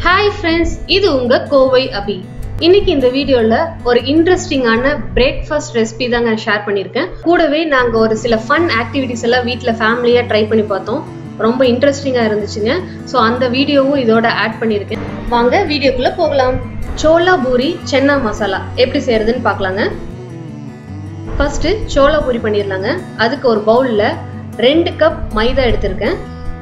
Hi friends, இது உங்க கோவை அபி. இன்னைக்கு இந்த வீடியோல ஒரு இன்ட்ரெஸ்டிங்கான பிரேக்ஃபாஸ்ட் ரெசிபி தாங்க ஷேர் பண்ணிருக்கேன். கூடவே நாங்க ஒரு சில ஃபன் ஆக்டிவிட்டிஸ் எல்லாம் வீட்ல ஃபேமிலியா ட்ரை பண்ணி பார்த்தோம். ரொம்ப இன்ட்ரெஸ்டிங்கா இருந்துச்சுங்க. சோ அந்த வீடியோவும் இதோட ஆட் பண்ணிருக்கேன். வாங்க வீடியோக்குள்ள போகலாம். சோலா பூரி சென்னா மசாலா எப்படி செய்யறதுன்னு பார்க்கலாங்க. ஃபர்ஸ்ட் சோலா பூரி பண்ணிரலாங்க. அதுக்கு ஒரு பவுல்ல 2 கப் மைதா எடுத்திருக்கேன்.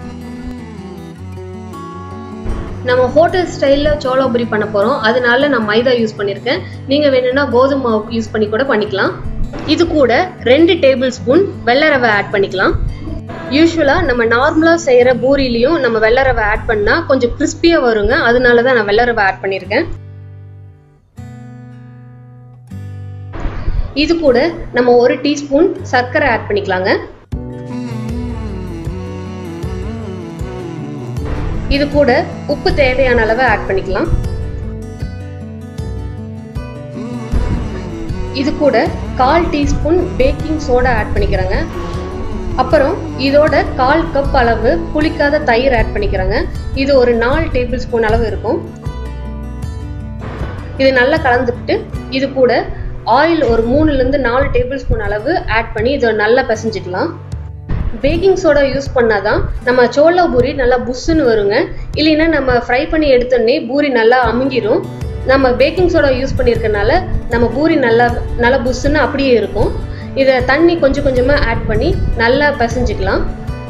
நம்ம ஹோட்டல் ஸ்டைல்ல சோலா பூரி பண்ண போறோம். அதனால நான் மைதா யூஸ் பண்ணிருக்கேன். நீங்க வேணும்னா கோதுமை மாவு யூஸ் பண்ணி கூட பண்ணிக்கலாம். இது கூட 2 டேபிள் ஸ்பூன் வெள்ளை ரவை ஆட் பண்ணிக்கலாம். யூசுவலா நம்ம நார்மலா செய்யற பூரியிலயும் நம்ம வெள்ளை ரவை ஆட் பண்ணா கொஞ்சம் கிறிஸ்பியா வருங்க. அதனால தான் நான் வெள்ளை ரவை ஆட் பண்ணிருக்கேன். இது கூட நம்ம 1 டீஸ்பூன் சர்க்கரை ஆட் பண்ணிக்கலாங்க. இது கூட உப்பு தேவையான அளவு ஆட் பண்ணிக்கலாம். இது கூட 1/4 டீஸ்பூன் பேக்கிங் சோடா ஆட் பண்ணிக்கிறேங்க. அப்புறம் இதோட 1/4 கப் அளவு புளிக்காத தயிர் ஆட் பண்ணிக்கிறேங்க. இது ஒரு 4 டேபிள் ஸ்பூன் அளவு இருக்கும். இது நல்லா கலந்துட்டு இது கூட ஆயில் ஒரு 3ல இருந்து 4 டேபிள் ஸ்பூன் அளவு ஆட் பண்ணி இதை நல்லா பிசைஞ்சிக்கலாம். பேக்கிங் சோடா யூஸ் பண்ணாதான் நம்ம சோலா பூரி நல்லா புஷ்ஷுன்னு வருங்க. இல்லைன்னா நம்ம ஃப்ரை பண்ணி எடுத்தோடனே பூரி நல்லா அமுங்கிடும். நம்ம பேக்கிங் சோடா யூஸ் பண்ணியிருக்கனால நம்ம பூரி நல்லா புஷ்ஷுன்னு அப்படியே இருக்கும். இதை தண்ணி கொஞ்சம் கொஞ்சமாக ஆட் பண்ணி நல்லா பிசைஞ்சிக்கலாம்.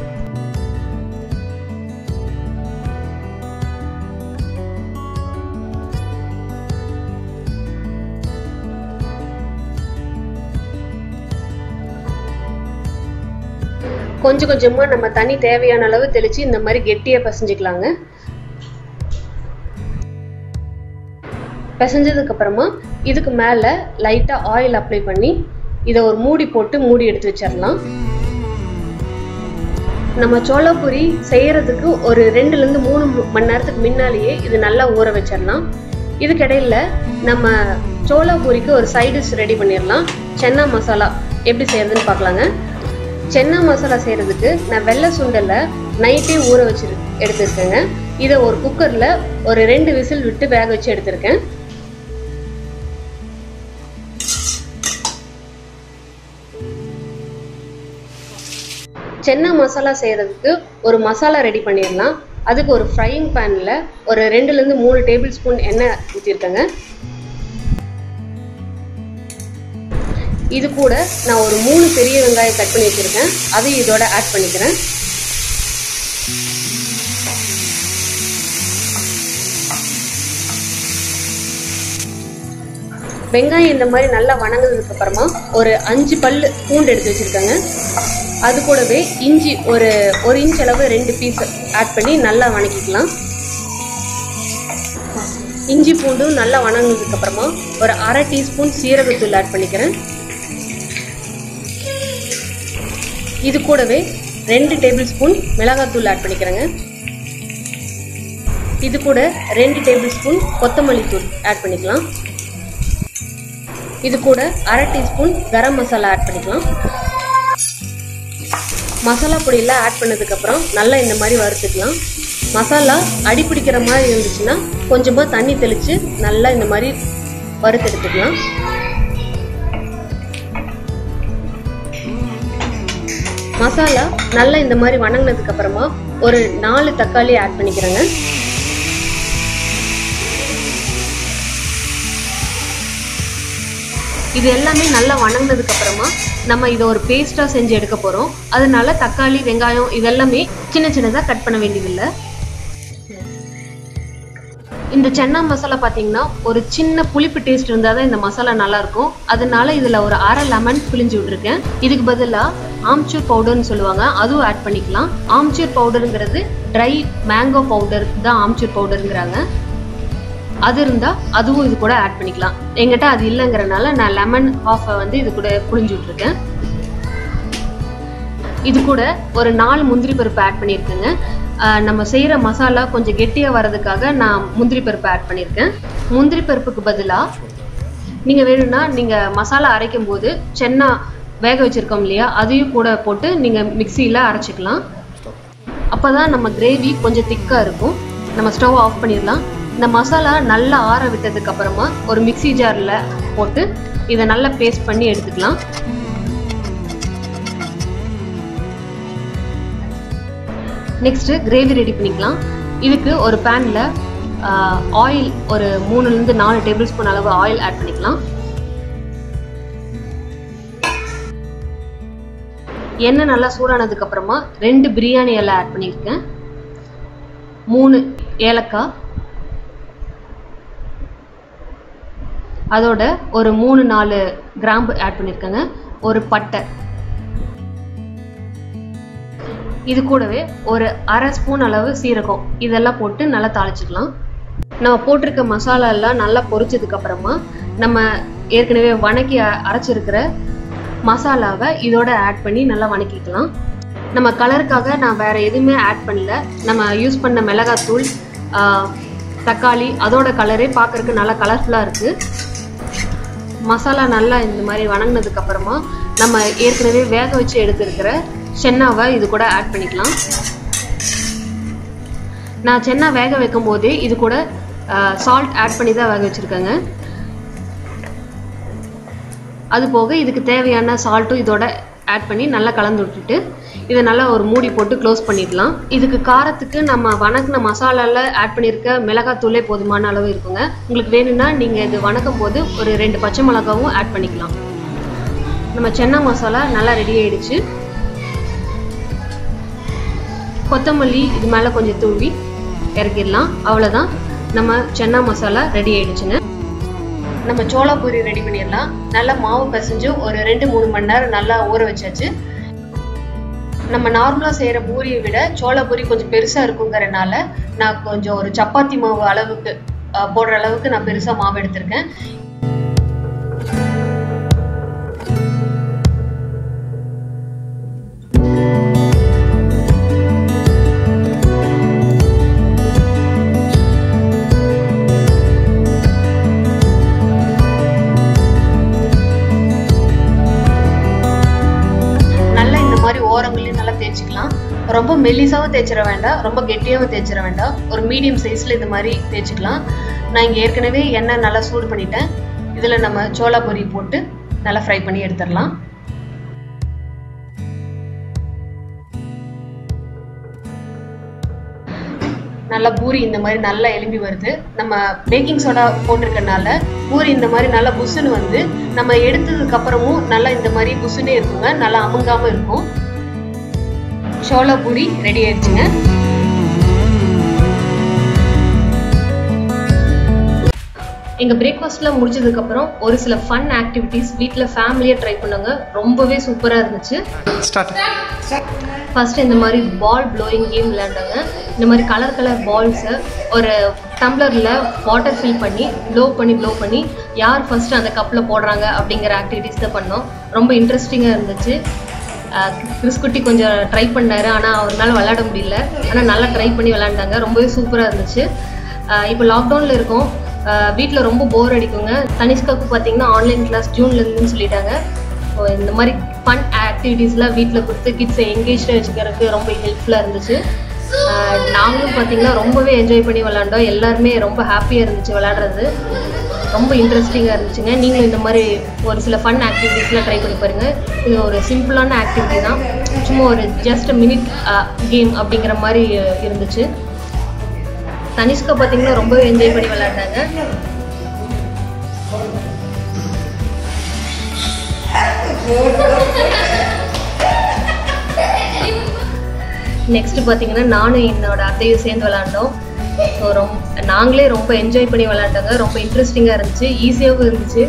கொஞ்சம் கொஞ்சமா நம்ம தண்ணி தேவையான அளவு தெளிச்சு இந்த மாதிரி கெட்டியா பிசைஞ்சுக்கலாங்க. பிசைஞ்சதுக்கு அப்புறமா இதுக்கு மேல லைட்டா ஆயில் அப்ளை பண்ணி இதை ஒரு மூடி போட்டு மூடி எடுத்து வச்சிடலாம். நம்ம சோலா பூரி செய்யறதுக்கு ஒரு 2ல இருந்து 3 மணி நேரத்துக்கு முன்னாலேயே இது நல்லா ஊற வச்சிடலாம். இதுக்கிடையில நம்ம சோலா பூரிக்கு ஒரு சைடிஷ் ரெடி பண்ணிடலாம். சென்னா மசாலா எப்படி செய்யறதுன்னு பார்க்கலாங்க. சென்னா மசாலா செய்யறதுக்கு நான் வெள்ளை சுண்டலை நைட்டே ஊற வச்சு எடுத்துருக்கேங்க. இதை ஒரு குக்கர்ல ஒரு 2 விசில் விட்டு வேக வச்சு எடுத்திருக்கேன். சென்னா மசாலா செய்யறதுக்கு ஒரு மசாலா ரெடி பண்ணிடலாம். அதுக்கு ஒரு ஃப்ரையிங் பேன்ல ஒரு 2ல இருந்து 3 டேபிள் ஸ்பூன் எண்ணெய் ஊற்றிருக்கேங்க. இது கூட நான் ஒரு 3 பெரிய வெங்காயம் கட் பண்ணி வச்சிருக்கேன். அதையும் இதோட ஆட் பண்ணிக்கிறேன். வெங்காயம் இந்த மாதிரி நல்லா வணங்கினதுக்கு அப்புறமா ஒரு 5 பல்லு பூண்டு எடுத்து வச்சிருக்கேங்க. அது கூடவே இஞ்சி ஒரு இன்ச் அளவு 2 பீஸ் ஆட் பண்ணி நல்லா வணக்கிக்கலாம். இஞ்சி பூண்டும் நல்லா வணங்கினதுக்கு அப்புறமா ஒரு 1/2 டீஸ்பூன் சீரகத்தூள் ஆட் பண்ணிக்கிறேன். இது கூடவே 2 டேபிள் ஸ்பூன் மிளகாத்தூள் ஆட் பண்ணிக்கிறேங்க. இது கூட 2 டேபிள் ஸ்பூன் கொத்தமல்லி தூள் ஆட் பண்ணிக்கலாம். இது கூட 1/2 டீஸ்பூன் கரம் மசாலா ஆட் பண்ணிக்கலாம். மசாலா பொடியெல்லாம் ஆட் பண்ணதுக்கு அப்புறம் நல்லா இந்த மாதிரி வறுத்துக்கலாம். மசாலா அடி பிடிக்கிற மாதிரி இருந்துச்சுன்னா கொஞ்சமா தண்ணி தெளிச்சு நல்லா இந்த மாதிரி வறுத்து எடுத்துக்கலாம். மசாலா நல்லா இந்த மாதிரி வணங்கினதுக்கு அப்புறமா ஒரு 4 தக்காளி ஆட் பண்ணிக்கிறேங்க. இது எல்லாமே நல்லா வணங்கினதுக்கு அப்புறமா நம்ம இதை ஒரு பேஸ்டா செஞ்சு எடுக்க போறோம். அதனால தக்காளி வெங்காயம் இதெல்லாமே சின்ன சின்னதா கட் பண்ண வேண்டியதில்லை. இந்த சென்னா மசாலா பார்த்தீங்கன்னா ஒரு சின்ன புளிப்பு டேஸ்ட் இருந்தால் தான் இந்த மசாலா நல்லா இருக்கும். அதனால இதில் ஒரு 1/2 லெமன் பிழிஞ்சு விட்டுருக்கேன். இதுக்கு பதிலாக ஆம்ச்சூர் பவுடர்னு சொல்லுவாங்க, அதுவும் ஆட் பண்ணிக்கலாம். ஆம்ச்சூர் பவுடருங்கிறது ட்ரை மேங்கோ பவுடர் தான் ஆம்ச்சூர் பவுடருங்கிறாங்க. அது இருந்தால் அதுவும் இது கூட ஆட் பண்ணிக்கலாம். எங்கிட்ட அது இல்லைங்கிறனால நான் லெமன் ஹாஃபை இது கூட புழிஞ்சு விட்டுருக்கேன். இது கூட ஒரு 4 முந்திரி பருப்பு ஆட் பண்ணியிருக்கேங்க. நம்ம செய்கிற மசாலா கொஞ்சம் கெட்டியாக வர்றதுக்காக நான் முந்திரி பருப்பு ஆட் பண்ணியிருக்கேன். முந்திரி பருப்புக்கு பதிலாக நீங்கள் வேணும்னா நீங்கள் மசாலா அரைக்கும் போது சென்னா வேக வச்சுருக்கோம் இல்லையா, அதையும் கூட போட்டு நீங்கள் மிக்சியில் அரைச்சிக்கலாம். அப்போ தான் நம்ம கிரேவி கொஞ்சம் திக்காக இருக்கும். நம்ம ஸ்டவ் ஆஃப் பண்ணிடலாம். இந்த மசாலா நல்லா ஆற விட்டதுக்கு அப்புறமா ஒரு மிக்ஸி ஜாரில் போட்டு இதை நல்லா பேஸ்ட் பண்ணி எடுத்துக்கலாம். நெக்ஸ்ட் கிரேவி ரெடி பண்ணிக்கலாம். இதுக்கு ஒரு பேனில் ஆயில் ஒரு 3லேருந்து 4 டேபிள் ஸ்பூன் அளவு ஆயில் ஆட் பண்ணிக்கலாம். எண்ணெய் நல்லா சூடானதுக்கு அப்புறமா 2 பிரியாணி இலை ஆட் பண்ணியிருக்கேன், 3 ஏலக்காய், அதோட ஒரு 3-4 கிராம்பு ஆட் பண்ணியிருக்கேங்க, ஒரு பட்டை, இது கூடவே ஒரு 1/2 ஸ்பூன் அளவு சீரகம், இதெல்லாம் போட்டு நல்லா தாளிச்சுக்கலாம். நம்ம போட்டிருக்க மசாலா எல்லாம் நல்லா பொரிச்சதுக்கு அப்புறமா நம்ம ஏற்கனவே வணக்கி அரைச்சிருக்கிற மசாலாவை இதோட ஆட் பண்ணி நல்லா வணக்கிக்கலாம். நம்ம கலருக்காக நான் வேற எதுவுமே ஆட் பண்ணல. நம்ம யூஸ் பண்ண மிளகாத்தூள், தக்காளி, அதோட கலரே பார்க்கறதுக்கு நல்லா கலர்ஃபுல்லாக இருக்குது. மசாலா நல்லா இந்த மாதிரி வணங்கினதுக்கு அப்புறமா நம்ம ஏற்கனவே வேக வச்சு எடுத்துருக்கிற சென்னாவை இது கூட ஆட் பண்ணிக்கலாம். நான் சென்னா வேக வைக்கும் போதே இது கூட சால்ட் ஆட் பண்ணி தான் வேக வச்சுருக்கேங்க. அது போக இதுக்கு தேவையான சால்ட்டும் இதோட ஆட் பண்ணி நல்லா கலந்து விட்டுட்டு இதை நல்லா ஒரு மூடி போட்டு க்ளோஸ் பண்ணிடலாம். இதுக்கு காரத்துக்கு நம்ம வணக்கின மசாலாவில் ஆட் பண்ணியிருக்க மிளகாத்தூளே போதுமான அளவு இருக்குங்க. உங்களுக்கு வேணும்னா நீங்கள் இது வணக்கும் போது ஒரு 2 பச்சை மிளகாவும் ஆட் பண்ணிக்கலாம். நம்ம சென்னா மசாலா நல்லா ரெடி ஆயிடுச்சு. கொத்தமல்லி இது மேலே கொஞ்சம் தூவி இறக்கிடலாம். அவ்வளோதான், நம்ம சென்னா மசாலா ரெடி ஆயிடுச்சுங்க. நம்ம சோளா பூரி ரெடி பண்ணிடலாம். நல்லா மாவு பிசைஞ்சு ஒரு 2-3 மணி நேரம் நல்லா ஊற வச்சாச்சு. நம்ம நார்மலாக செய்கிற பூரியை விட சோளா பூரி கொஞ்சம் பெருசாக இருக்குங்கிறனால நான் கொஞ்சம் ஒரு சப்பாத்தி மாவு அளவுக்கு போடுற அளவுக்கு நான் பெருசாக மாவு எடுத்திருக்கேன். ஓரங்களையும் நல்லா தேய்ச்சிக்கலாம். ரொம்ப மெல்லிசாவும் தேய்ச்சிட வேண்டாம், ரொம்ப கெட்டியாகவும் தேய்ச்சிட வேண்டாம், ஒரு மீடியம் சைஸில் இந்த மாதிரி தேய்ச்சிக்கலாம். நான் இங்கே ஏற்கனவே எண்ணெய் நல்லா சூடு பண்ணிட்டேன். இதில் நம்ம சோளா பூரி போட்டு நல்லா ஃப்ரை பண்ணி எடுத்துடலாம். நல்லா பூரி இந்த மாதிரி நல்லா எலும்பி வருது. நம்ம பேக்கிங் சோடா போட்டிருக்கனால பூரி இந்த மாதிரி நல்லா புசுன்னு வந்து நம்ம எடுத்ததுக்கு அப்புறமும் நல்லா இந்த மாதிரி புசுன்னே இருக்குங்க, நல்லா அமுங்காமல் இருக்கும். சோளா பூரி ரெடி ஆயிடுச்சுங்க. எங்கள் பிரேக்ஃபாஸ்ட்டில் முடிச்சதுக்கப்புறம் ஒரு சில ஃபன் ஆக்டிவிட்டீஸ் வீட்டில் ஃபேமிலியாக ட்ரை பண்ணாங்க. ரொம்பவே சூப்பராக இருந்துச்சு. ஃபர்ஸ்ட் இந்த மாதிரி பால் ப்ளோயிங் கேம் விளையாண்டாங்க. இந்த மாதிரி கலர் கலர் பால்ஸை ஒரு டம்ளரில் வாட்டர் ஃபில் பண்ணி ப்ளோ பண்ணி யார் ஃபர்ஸ்ட் அந்த கப்பில் போடுறாங்க அப்படிங்கிற ஆக்டிவிட்டீஸ் தான் பண்ணோம். ரொம்ப இன்ட்ரெஸ்டிங்காக இருந்துச்சு. கிறிஸ்குட்டி கொஞ்சம் ட்ரை பண்ணார், ஆனால் அவரால் விளையாட முடியல. ஆனால் நல்லா ட்ரை பண்ணி விளையாண்டாங்க. ரொம்பவே சூப்பராக இருந்துச்சு. இப்போ லாக்டவுனில் இருக்கோம், வீட்டில் ரொம்ப போர் அடிக்குங்க. தனிஷ்காவுக்கு பார்த்தீங்கன்னா ஆன்லைன் கிளாஸ் ஜூன்லேருந்துன்னு சொல்லிட்டாங்க. ஸோ இந்த மாதிரி ஃபன் ஆக்டிவிட்டீஸ்லாம் வீட்டில் கொடுத்து கிட்ஸை எங்கேஜாக வச்சுக்கிறதுக்கு ரொம்ப ஹெல்ப்ஃபுல்லாக இருந்துச்சு. நாங்களும் பார்த்தீங்கன்னா ரொம்பவே என்ஜாய் பண்ணி விளாண்டோம். எல்லாருமே ரொம்ப ஹாப்பியாக இருந்துச்சு விளையாடுறது. ரொம்ப இன்ட்ரெஸ்டிங்காக இருந்துச்சுங்க. நீங்களும் இந்த மாதிரி ஒரு சில ஃபன் ஆக்டிவிட்டீஸ்லாம் ட்ரை பண்ணி பாருங்கள். இது ஒரு சிம்பிளான ஆக்டிவிட்டி தான், சும்மா ஒரு ஜஸ்ட் மினிட் கேம் அப்படிங்கிற மாதிரி இருந்துச்சு. தனிஷ்கா பார்த்தீங்கன்னா ரொம்பவே என்ஜாய் பண்ணி விளையாண்டாங்க. நெக்ஸ்ட் பார்த்தீங்கன்னா நானும் என்னோட அத்தையும் சேர்ந்து விளையாண்டோம். ஸோ நாங்களே ரொம்ப என்ஜாய் பண்ணி விளையாண்டாங்க. ரொம்ப இன்ட்ரெஸ்டிங்காக இருந்துச்சு, ஈஸியாகவும் இருந்துச்சு.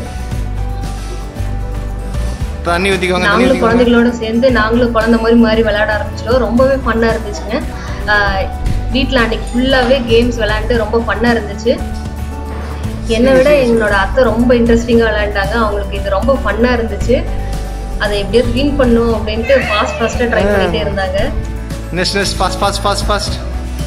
நாங்களும் குழந்தைகளோட சேர்ந்து நாங்களும் குழந்தை மாதிரி விளையாட ஆரம்பிச்சிட்டோம். ரொம்பவே ஃபன்னாக இருந்துச்சுங்க. வீட்டில் அன்னைக்கு ஃபுல்லாகவே கேம்ஸ் விளையாண்டு ரொம்ப ஃபன்னாக இருந்துச்சு. என்னை விட எங்களோட அத்தை ரொம்ப இன்ட்ரெஸ்டிங்காக விளையாண்டாங்க. அவங்களுக்கு இது ரொம்ப ஃபன்னாக இருந்துச்சு. அதை எப்படியாவது வின் பண்ணும் அப்படின்ட்டு ஃபாஸ்ட்டாக ட்ரை பண்ணிகிட்டே இருந்தாங்க. ஃபாஸ்ட்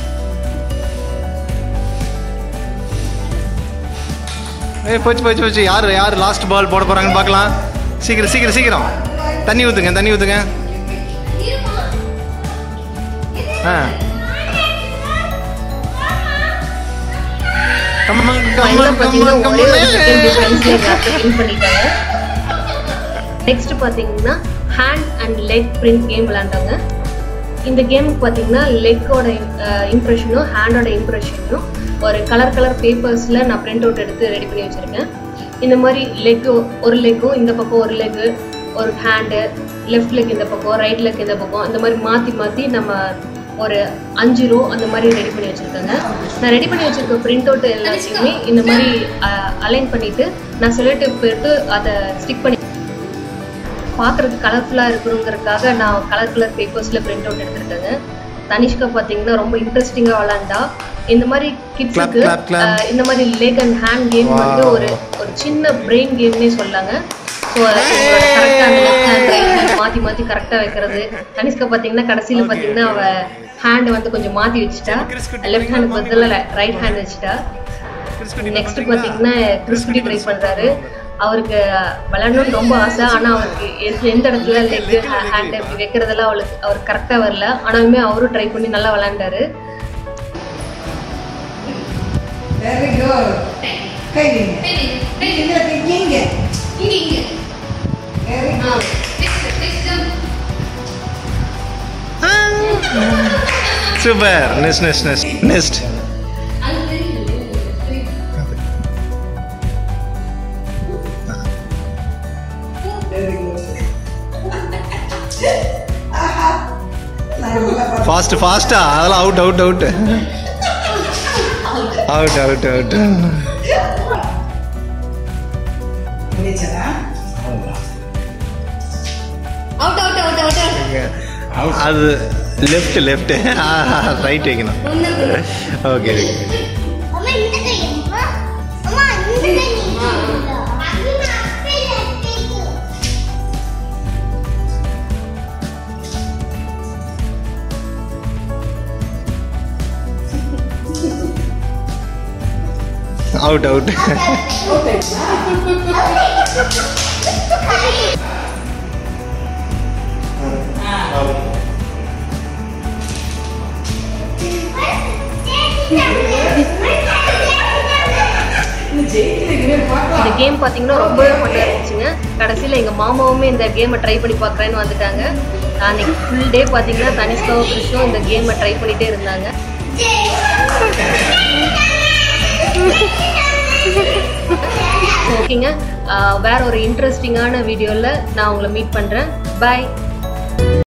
போச்சு. யார் லாஸ்ட் பால் போட போகிறாங்கன்னு பார்க்கலாம். சீக்கிரம் தண்ணி ஊற்றுங்க. பார்த்தீங்கன்னா ஒரே ஒரு செகண்ட் டிஃபரன்ஸ்ல வின் பண்ணிட்டாங்க. நெக்ஸ்ட் பார்த்தீங்கன்னா hand and leg print game விளையாண்டாங்க. இந்த கேமுக்கு பார்த்தீங்கன்னா லெக்கோட இம்ப்ரெஷனும் ஹேண்டோட இம்ப்ரெஷனும் ஒரு கலர் பேப்பர்ஸில் நான் பிரிண்ட் அவுட் எடுத்து ரெடி பண்ணி வச்சுருக்கேன். இந்த மாதிரி ஒரு லெக்கும் இந்த பக்கம் ஒரு லெக்கு, ஒரு ஹேண்டு, லெஃப்ட் லெக் இந்த பக்கம், ரைட் லெக் இந்த பக்கம், இந்த மாதிரி மாற்றி நம்ம ஒரு 5 ரோ அந்த மாதிரி ரெடி பண்ணி வச்சுருக்கேங்க. நான் ரெடி பண்ணி வச்சுருக்க பிரிண்ட் அவுட் எல்லாத்தையுமே இந்த மாதிரி அலைன் பண்ணிவிட்டு நான் செலக்டிவ் போயிட்டு அதை ஸ்டிக் பண்ணி பார்க்குறதுக்கு கலர்ஃபுல்லாக இருக்கணுங்கிறதுக்காக நான் கலர் பேப்பர்ஸில் பிரிண்ட் அவுட் எடுத்துருக்கேங்க. தனிஷ்கா பார்த்தீங்கன்னா ரொம்ப இன்ட்ரெஸ்டிங்காக விளாண்டா. இந்த மாதிரி கிட்ஸுக்கு இந்த மாதிரி லெக் அண்ட் ஹேண்ட் கேம் வந்து ஒரு சின்ன பிரெயின் கேம்னே சொல்லாங்க. ஸோ கரெக்டாக அந்த லெஃப்ட் ஹேண்ட் ரைட் ஹேண்ட் மாற்றி கரெக்டாக வைக்கிறது. தனிஷ்கா பார்த்தீங்கன்னா கடைசியில் பார்த்தீங்கன்னா அவள் ஹேண்டை வந்து கொஞ்சம் மாற்றி வச்சுட்டா, லெஃப்ட் ஹேண்டுக்கு பதிலாக ரைட் ஹேண்ட் வச்சுட்டா. நெக்ஸ்ட் பார்த்தீங்கன்னா கிறிஸ்குட்டி ட்ரை பண்ணுறாரு. அவருக்கு விளையாடணும்னு ரொம்ப ஆசை. ஆனால் அவருக்கு எந்த இடத்துல லெக்கு ஹேண்டு இப்படி வைக்கிறதெல்லாம் அவருக்கு கரெக்டாக வரல. ஆனாலுமே அவரும் ட்ரை பண்ணி நல்லா விளையாண்டாரு. சூப்பர். நெக்ஸ்ட் ஃபாஸ்டா அதெல்லாம் அவுட் அது லெஃப்ட் ரைட் வைக்கணும். ஓகே அவுட் இந்த கேம் பார்த்தீங்கன்னா ரொம்பவே ஃபன்னாக இருந்துச்சுங்க. கடைசியில் எங்கள் மாமாவுமே இந்த கேமை ட்ரை பண்ணி பார்க்குறேன்னு வந்துட்டாங்க. அன்னைக்கு ஃபுல் டே பார்த்தீங்கன்னா தனிஷ்காவும் கிருஷ்ணும் இந்த கேமை ட்ரை பண்ணிகிட்டே இருந்தாங்க. ஓகேங்க, வேற ஒரு இன்ட்ரெஸ்டிங்கான வீடியோவில் நான் உங்களை மீட் பண்ணுறேன். பாய்.